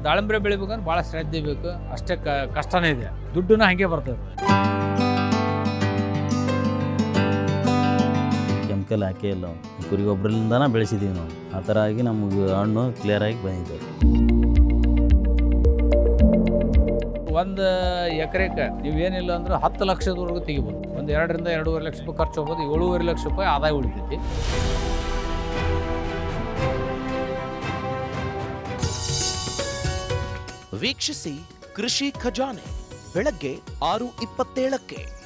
ದಾಳಿಂಬೆ ಬೆಳಿಬೇಕಂದ್ರೆ ಭಾಳ ಶ್ರದ್ಧೆ ಬೇಕು, ಅಷ್ಟೇ ಕಷ್ಟನೇ ಇದೆ, ದುಡ್ಡನ್ನ ಹಾಗೆ ಬರ್ತದೆ. ಕೆಮಿಕಲ್ ಹಾಕೇ ಇಲ್ಲ, ಕುರಿ ಗೊಬ್ಬರದಿಂದನೇ ಬೆಳೆಸಿದ್ದೀವಿ ನಾವು. ಆ ಥರ ಆಗಿ ನಮಗೆ ಹಣ್ಣು ಕ್ಲಿಯರಾಗಿ ಬಂದಿದೆ. ಒಂದು ಎಕರೆಗೆ ನೀವೇನಿಲ್ಲ ಅಂದ್ರೆ 10 ಲಕ್ಷದವರೆಗೂ ತೆಗಿಬೋದು. ಒಂದು 2 ರಿಂದ 2.5 ಲಕ್ಷ ರೂಪಾಯಿ ಖರ್ಚು ಹೋಗ್ಬೋದು, 7.5 ಲಕ್ಷ ರೂಪಾಯಿ ಆದಾಯ ಉಳಿತೈತಿ. ವೀಕ್ಷಿಸಿ ಕೃಷಿ ಖಜಾನೆ ಬೆಳಗ್ಗೆ 6:27ಕ್ಕೆ.